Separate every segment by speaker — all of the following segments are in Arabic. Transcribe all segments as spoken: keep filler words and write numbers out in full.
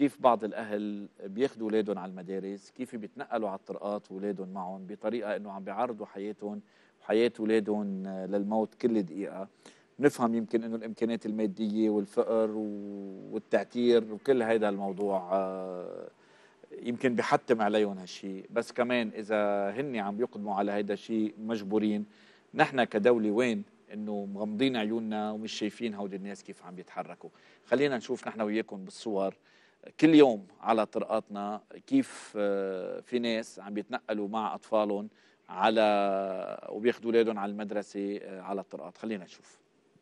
Speaker 1: كيف بعض الأهل بياخدوا أولادهم على المدارس، كيف بيتنقلوا على الطرقات وأولادهم معهم بطريقة إنه عم بيعرضوا حياتهم وحياة أولادهم للموت كل دقيقة. نفهم يمكن إنه الإمكانيات المادية والفقر والتعتير وكل هذا الموضوع آه، يمكن بيحتم عليهم هالشيء، بس كمان إذا هن عم بيقدموا على هذا الشيء مجبورين. نحن كدولة وين إنه مغمضين عيوننا ومش شايفين هودي الناس كيف عم بيتحركوا؟ خلينا نشوف نحن وياكم بالصور كل يوم على طرقاتنا كيف آه، في ناس عم بيتنقلوا مع أطفالهم على وبياخدوا أولادهم على المدرسة آه، على الطرقات. خلينا نشوف.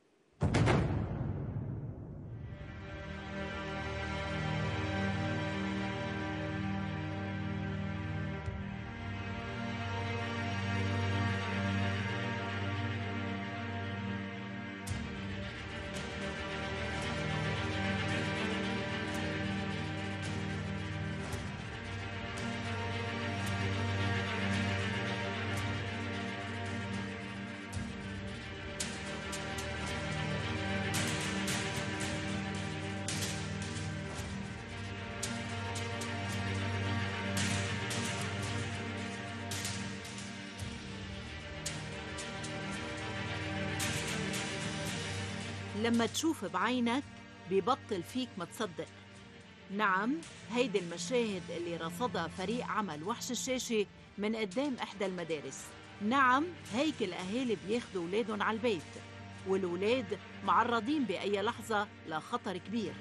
Speaker 2: لما تشوف بعينك ببطل فيك ما تصدق. نعم، هيدي المشاهد اللي رصدها فريق عمل وحش الشاشة من قدام إحدى المدارس. نعم، هيك الأهالي بياخدوا أولادهم على البيت، والأولاد معرضين بأي لحظة لخطر كبير.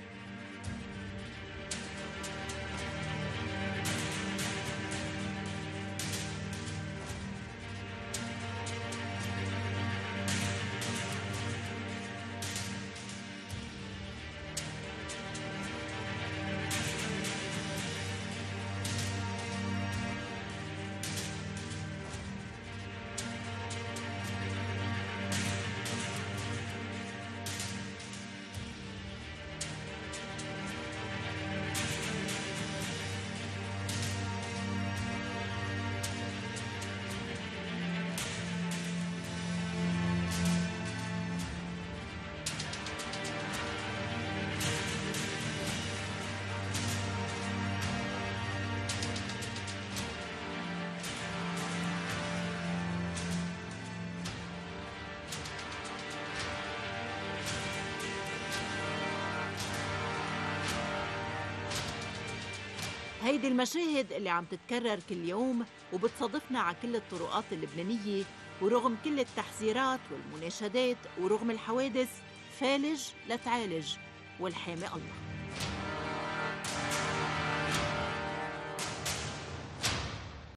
Speaker 2: هيدي المشاهد اللي عم تتكرر كل يوم وبتصادفنا على كل الطرقات اللبنانية، ورغم كل التحذيرات والمناشدات ورغم الحوادث فالج لتعالج، والحامي الله.